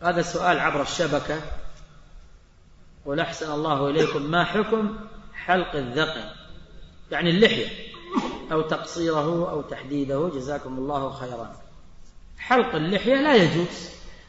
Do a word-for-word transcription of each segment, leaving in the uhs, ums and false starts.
هذا السؤال عبر الشبكة، قل أحسن الله إليكم، ما حكم حلق الذقن يعني اللحية أو تقصيره أو تحديده؟ جزاكم الله خيرا. حلق اللحية لا يجوز،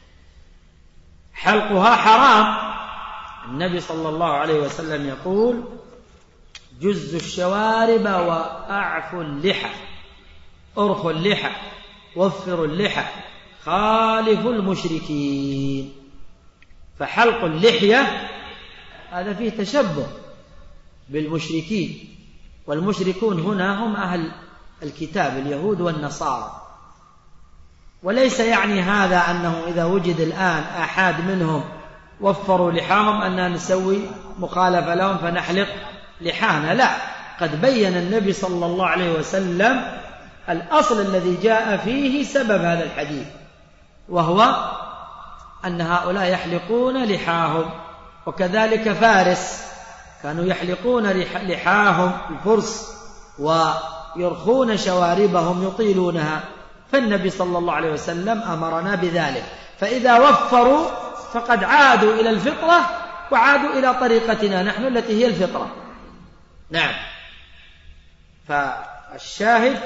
حلقها حرام. النبي صلى الله عليه وسلم يقول جز الشوارب وأعفوا اللحى، أرخوا اللحى، وفروا اللحى، خالفوا المشركين. فحلق اللحية هذا فيه تشبه بالمشركين، والمشركون هنا هم أهل الكتاب اليهود والنصارى. وليس يعني هذا أنه إذا وجد الآن أحد منهم وفروا لحاهم أننا نسوي مخالفة لهم فنحلق لحانا، لا. قد بين النبي صلى الله عليه وسلم الأصل الذي جاء فيه سبب هذا الحديث، وهو أن هؤلاء يحلقون لحاهم. وكذلك فارس كانوا يحلقون لحاهم الفرس ويرخون شواربهم يطيلونها، فالنبي صلى الله عليه وسلم أمرنا بذلك. فإذا وفروا فقد عادوا إلى الفطرة وعادوا إلى طريقتنا نحن التي هي الفطرة. نعم. فالشاهد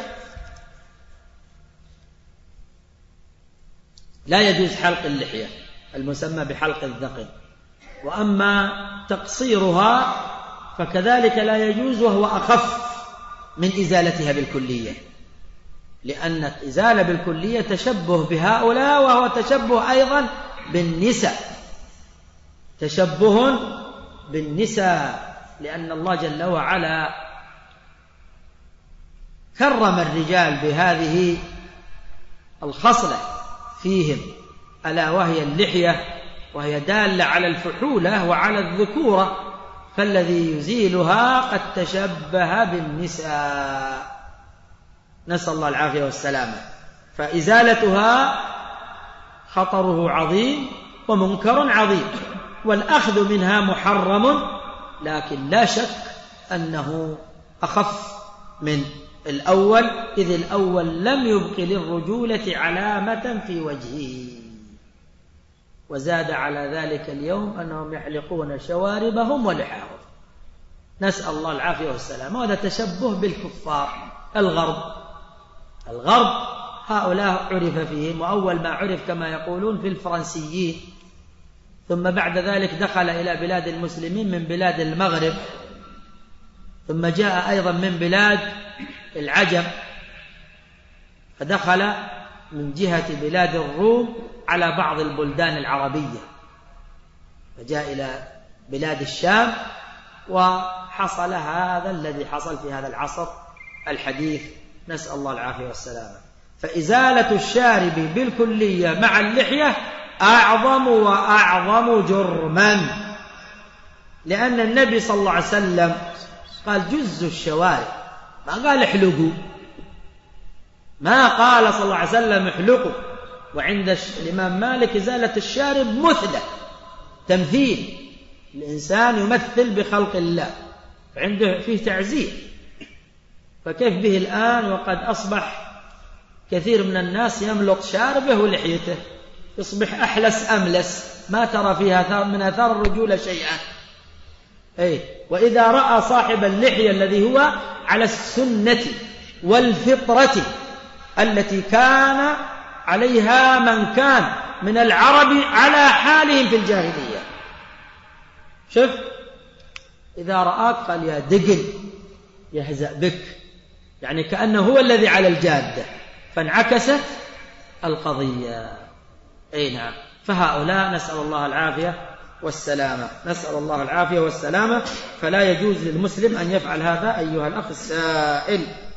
لا يجوز حلق اللحية المسمى بحلق الذقن. وأما تقصيرها فكذلك لا يجوز، وهو أخف من إزالتها بالكلية، لأن الإزالة بالكلية تشبه بهؤلاء، وهو تشبه أيضا بالنساء، تشبه بالنساء، لأن الله جل وعلا كرم الرجال بهذه الخصلة فيهم، ألا وهي اللحية، وهي دالة على الفحولة وعلى الذكورة، فالذي يزيلها قد تشبه بالنساء، نسأل الله العافية والسلامة. فإزالتها خطره عظيم ومنكر عظيم، والأخذ منها محرم، لكن لا شك أنه أخف من الأول، إذ الأول لم يبق للرجولة علامة في وجهه. وزاد على ذلك اليوم أنهم يحلقون شواربهم ولحاهم، نسأل الله العافية والسلامة. وهذا تشبه بالكفار الغرب. الغرب هؤلاء عرف فيهم، وأول ما عرف كما يقولون في الفرنسيين، ثم بعد ذلك دخل إلى بلاد المسلمين من بلاد المغرب، ثم جاء أيضا من بلاد العجم، فدخل من جهة بلاد الروم على بعض البلدان العربية، فجاء إلى بلاد الشام، وحصل هذا الذي حصل في هذا العصر الحديث، نسأل الله العافية والسلامة. فإزالة الشارب بالكلية مع اللحية أعظم وأعظم جرما، لأن النبي صلى الله عليه وسلم قال جزوا الشوارب، ما قال احلقوا، ما قال صلى الله عليه وسلم احلقوا. وعند الإمام مالك إزالة الشارب مثلة، تمثيل، الإنسان يمثل بخلق الله، عنده فيه تعزير. فكيف به الآن وقد أصبح كثير من الناس يملط شاربه ولحيته، يصبح أحلس أملس، ما ترى فيها من آثار الرجولة شيئا. أي وإذا رأى صاحب اللحية الذي هو على السنة والفطرة التي كان عليها من كان من العرب على حالهم في الجاهلية، شوف إذا رآك قال يا دقل يهزأ بك، يعني كأنه هو الذي على الجادة، فانعكست القضية. أي نعم. فهؤلاء نسأل الله العافية والسلامة، نسأل الله العافية والسلامة. فلا يجوز للمسلم أن يفعل هذا أيها الأخ السائل.